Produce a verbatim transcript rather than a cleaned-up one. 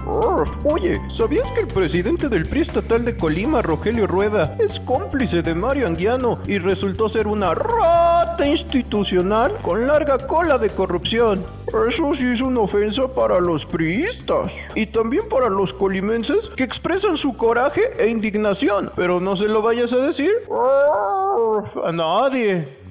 Urf. Oye, ¿sabías que el presidente del P R I estatal de Colima, Rogelio Rueda, es cómplice de Mario Anguiano y resultó ser una rata institucional con larga cola de corrupción? Eso sí es una ofensa para los priistas y también para los colimenses que expresan su coraje e indignación, pero no se lo vayas a decir a nadie.